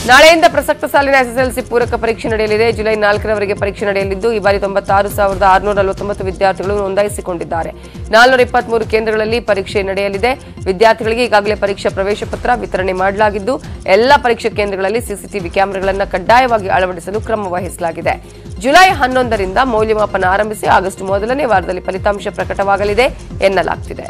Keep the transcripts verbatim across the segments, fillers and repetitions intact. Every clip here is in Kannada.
ನಾಳೆಯಿಂದ ಪ್ರಸಕ್ತ ಸಾಲಿನ ಎಸ್ಎಸ್ಎಲ್ಸಿ ಪೂರಕ ಪರೀಕ್ಷೆ ನಡೆಯಲಿದೆ. ಜುಲೈ ನಾಲ್ಕರವರೆಗೆ ಪರೀಕ್ಷೆ ನಡೆಯಲಿದ್ದು ಈ ಬಾರಿ ತೊಂಬತ್ತಾರು ಸಾವಿರದ ಆರುನೂರ ನಲವತ್ತೊಂಬತ್ತು ವಿದ್ಯಾರ್ಥಿಗಳು ನೋಂದಾಯಿಸಿಕೊಂಡಿದ್ದಾರೆ. ನಾಲ್ನೂರ ಇಪ್ಪತ್ಮೂರು ಕೇಂದ್ರಗಳಲ್ಲಿ ಪರೀಕ್ಷೆ ನಡೆಯಲಿದೆ. ವಿದ್ಯಾರ್ಥಿಗಳಿಗೆ ಈಗಾಗಲೇ ಪರೀಕ್ಷಾ ಪ್ರವೇಶ ಪತ್ರ ವಿತರಣೆ ಮಾಡಲಾಗಿದ್ದು ಎಲ್ಲಾ ಪರೀಕ್ಷಾ ಕೇಂದ್ರಗಳಲ್ಲಿ ಸಿಸಿಟಿವಿ ಕ್ಯಾಮೆರಾಗಳನ್ನು ಕಡ್ಡಾಯವಾಗಿ ಅಳವಡಿಸಲು ಕ್ರಮ ವಹಿಸಲಾಗಿದೆ. ಜುಲೈ ಹನ್ನೊಂದರಿಂದ ಮೌಲ್ಯಮಾಪನ ಆರಂಭಿಸಿ ಆಗಸ್ಟ್ ಮೊದಲನೇ ವಾರದಲ್ಲಿ ಫಲಿತಾಂಶ ಪ್ರಕಟವಾಗಲಿದೆ ಎನ್ನಲಾಗುತ್ತಿದೆ.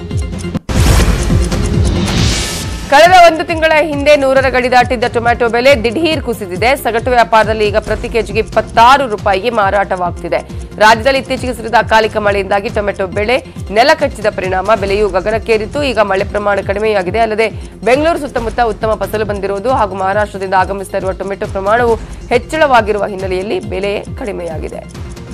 ಕಳೆದ ಒಂದು ತಿಂಗಳ ಹಿಂದೆ ನೂರರ ಗಡಿ ದಾಟಿದ್ದ ಟೊಮ್ಯಾಟೊ ಬೆಲೆ ದಿಢೀರ್ ಕುಸಿದಿದೆ. ಸಗಟು ವ್ಯಾಪಾರದಲ್ಲಿ ಈಗ ಪ್ರತಿ ಕೆಜಿಗೆ ಇಪ್ಪತ್ತಾರು ರೂಪಾಯಿಗೆ ಮಾರಾಟವಾಗುತ್ತಿದೆ. ರಾಜ್ಯದಲ್ಲಿ ಇತ್ತೀಚೆಗೆ ಸುರಿದ ಅಕಾಲಿಕ ಮಳೆಯಿಂದಾಗಿ ಟೊಮೆಟೊ ಬೆಳೆ ನೆಲ ಕಚ್ಚಿದ ಪರಿಣಾಮ ಬೆಲೆಯೂ ಗಗನಕ್ಕೇರಿತ್ತು. ಈಗ ಮಳೆ ಪ್ರಮಾಣ ಕಡಿಮೆಯಾಗಿದೆ. ಅಲ್ಲದೆ ಬೆಂಗಳೂರು ಸುತ್ತಮುತ್ತ ಉತ್ತಮ ಫಸಲು ಬಂದಿರುವುದು ಹಾಗೂ ಮಹಾರಾಷ್ಟ್ರದಿಂದ ಆಗಮಿಸುತ್ತಾ ಇರುವ ಟೊಮೆಟೊ ಪ್ರಮಾಣವು ಹೆಚ್ಚಳವಾಗಿರುವ ಹಿನ್ನೆಲೆಯಲ್ಲಿ ಬೆಲೆ ಕಡಿಮೆಯಾಗಿದೆ.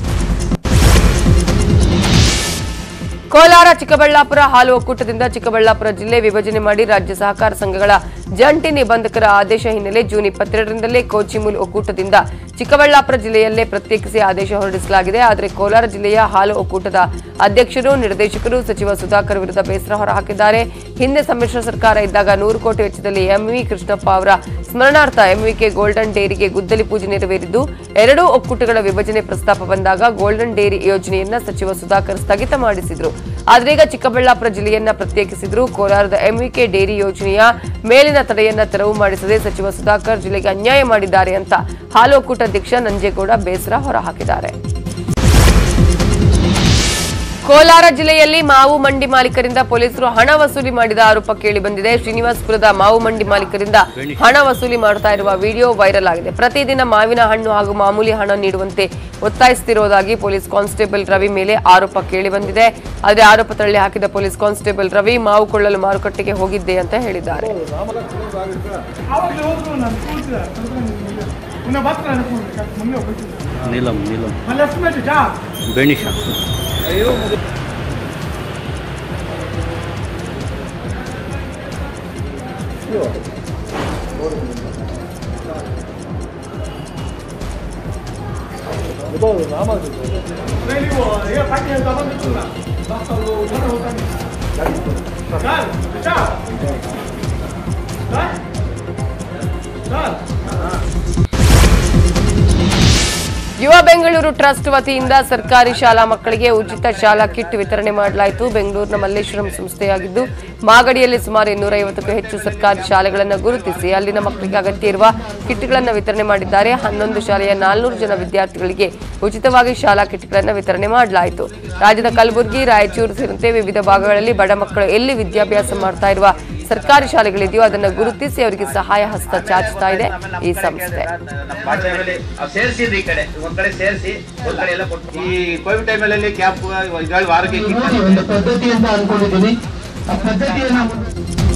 ಕೋಲಾರ ಚಿಕ್ಕಬಳ್ಳಾಪುರ ಹಾಲು ಒಕ್ಕೂಟದಿಂದ ಚಿಕ್ಕಬಳ್ಳಾಪುರ ಜಿಲ್ಲೆ ವಿಭಜನೆ ಮಾಡಿ ರಾಜ್ಯ ಸಹಕಾರ ಸಂಘಗಳ ಜಂಟಿ ನಿಬಂಧಕರ ಆದೇಶ ಹಿನ್ನೆಲೆ ಜೂನ್ ಇಪ್ಪತ್ತೆರಡರಿಂದಲೇ ಕೋಚಿಮೂಲ್ ಒಕ್ಕೂಟದಿಂದ ಚಿಕ್ಕಬಳ್ಳಾಪುರ ಜಿಲ್ಲೆಯಲ್ಲೇ ಪ್ರತ್ಯೇಕಿಸಿ ಆದೇಶ ಹೊರಡಿಸಲಾಗಿದೆ. ಆದರೆ ಕೋಲಾರ ಜಿಲ್ಲೆಯ ಹಾಲು ಒಕ್ಕೂಟದ ಅಧ್ಯಕ್ಷರು ನಿರ್ದೇಶಕರು ಸಚಿವ ಸುಧಾಕರ್ ವಿರುದ್ಧ ಬೇಸರ ಹೊರಹಾಕಿದ್ದಾರೆ. ಹಿಂದೆ ಸಮ್ಮಿಶ್ರ ಸರ್ಕಾರ ಇದ್ದಾಗ ನೂರು ಕೋಟಿ ವೆಚ್ಚದಲ್ಲಿ ಎಂವಿ ಕೃಷ್ಣಪ್ಪ ಅವರ ಸ್ಮರಣಾರ್ಥ ಎಂವಿಕೆ ಗೋಲ್ಡನ್ ಡೇರಿಗೆ ಗುದ್ದಲಿ ಪೂಜೆ ನೆರವೇರಿದ್ದು ಎರಡೂ ಒಕ್ಕೂಟಗಳ ವಿಭಜನೆ ಪ್ರಸ್ತಾಪ ಬಂದಾಗ ಗೋಲ್ಡನ್ ಡೇರಿ ಯೋಜನೆಯನ್ನ ಸಚಿವ ಸುಧಾಕರ್ ಸ್ಥಗಿತ ಮಾಡಿಸಿದ್ರು. ಆದರೆ ಈಗ ಚಿಕ್ಕಬಳ್ಳಾಪುರ ಜಿಲ್ಲೆಯನ್ನ ಪ್ರತ್ಯೇಕಿಸಿದ್ರು. ಕೋಲಾರದ ಎಂವಿಕೆ ಡೇರಿ ಯೋಜನೆಯ ಮೇಲಿನ ತಡೆಯನ್ನ ತೆರವು ಮಾಡಿಸದೆ ಸಚಿವ ಸುಧಾಕರ್ ಜಿಲ್ಲೆಗೆ ಅನ್ಯಾಯ ಮಾಡಿದ್ದಾರೆ ಅಂತ ಹಾಲು ಒಕ್ಕೂಟ ಅಧ್ಯಕ್ಷ ನಂಜೇಗೌಡ ಬೇಸರ ಹೊರಹಾಕಿದ್ದಾರೆ. ಕೋಲಾರ ಜಿಲ್ಲೆಯಲ್ಲಿ ಮಾವು ಮಂಡಿ ಮಾಲೀಕರಿಂದ ಪೊಲೀಸರು ಹಣ ವಸೂಲಿ ಮಾಡಿದ ಆರೋಪ ಕೇಳಿ ಬಂದಿದೆ. ಶ್ರೀನಿವಾಸಪುರದ ಮಾವು ಮಂಡಿ ಮಾಲೀಕರಿಂದ ಹಣ ವಸೂಲಿ ಮಾಡ್ತಾ ಇರುವ ವಿಡಿಯೋ ವೈರಲ್ ಆಗಿದೆ. ಪ್ರತಿದಿನ ಮಾವಿನ ಹಣ್ಣು ಹಾಗೂ ಮಾಮೂಲಿ ಹಣ ನೀಡುವಂತೆ ಒತ್ತಾಯಿಸುತ್ತಿರುವುದಾಗಿ ಪೊಲೀಸ್ ಕಾನ್ಸ್ಟೇಬಲ್ ರವಿ ಮೇಲೆ ಆರೋಪ ಕೇಳಿ ಬಂದಿದೆ. ಆದರೆ ಆರೋಪ ತಳ್ಳಿ ಹಾಕಿದ ಪೊಲೀಸ್ ಕಾನ್ಸ್ಟೇಬಲ್ ರವಿ ಮಾವು ಕೊಳ್ಳಲು ಮಾರುಕಟ್ಟೆಗೆ ಹೋಗಿದ್ದೆ ಅಂತ ಹೇಳಿದ್ದಾರೆ. ನೀಲಂ ನೀಲಂ ಗಣೇಶ ಯುವ ಬೆಂಗಳೂರು ಟ್ರಸ್ಟ್ ವತಿಯಿಂದ ಸರ್ಕಾರಿ ಶಾಲಾ ಮಕ್ಕಳಿಗೆ ಉಚಿತ ಶಾಲಾ ಕಿಟ್ ವಿತರಣೆ ಮಾಡಲಾಯಿತು. ಬೆಂಗಳೂರಿನ ಮಲ್ಲೇಶ್ವರಂ ಸಂಸ್ಥೆಯಾಗಿದ್ದು ಮಾಗಡಿಯಲ್ಲಿ ಸುಮಾರು ಇನ್ನೂರ ಐವತ್ತಕ್ಕೂ ಹೆಚ್ಚು ಸರ್ಕಾರಿ ಶಾಲೆಗಳನ್ನು ಗುರುತಿಸಿ ಅಲ್ಲಿನ ಮಕ್ಕಳಿಗೆ ಅಗತ್ಯ ಇರುವ ಕಿಟ್ಗಳನ್ನು ವಿತರಣೆ ಮಾಡಿದ್ದಾರೆ. ಹನ್ನೊಂದು ಶಾಲೆಯ ನಾಲ್ನೂರು ಜನ ವಿದ್ಯಾರ್ಥಿಗಳಿಗೆ ಉಚಿತವಾಗಿ ಶಾಲಾ ಕಿಟ್ಗಳನ್ನು ವಿತರಣೆ ಮಾಡಲಾಯಿತು. ರಾಜ್ಯದ ಕಲಬುರಗಿ, ರಾಯಚೂರು ಸೇರಿದಂತೆ ವಿವಿಧ ಭಾಗಗಳಲ್ಲಿ ಬಡ ಮಕ್ಕಳು ಎಲ್ಲಿ ವಿದ್ಯಾಭ್ಯಾಸ ಮಾಡ್ತಾ ಇರುವ ಸರ್ಕಾರಿ ಶಾಲೆಗಳಿದೆಯೋ ಅದನ್ನು ಗುರುತಿಸಿ ಅವರಿಗೆ ಸಹಾಯ ಹಸ್ತ ಚಾಚುತ್ತಾ ಇದೆ ಈ ಸಂಸ್ಥೆ. ಈ ಕೋವಿಡ್ ಟೈಮಲ್ಲಿ ಕ್ಯಾಂಪ್ ಆರೋಗ್ಯ ಪದ್ಧತಿ ಅಂತ ಅನ್ಕೊಂಡಿದ್ದೀನಿ. ಆ ಪದ್ಧತಿಯನ್ನ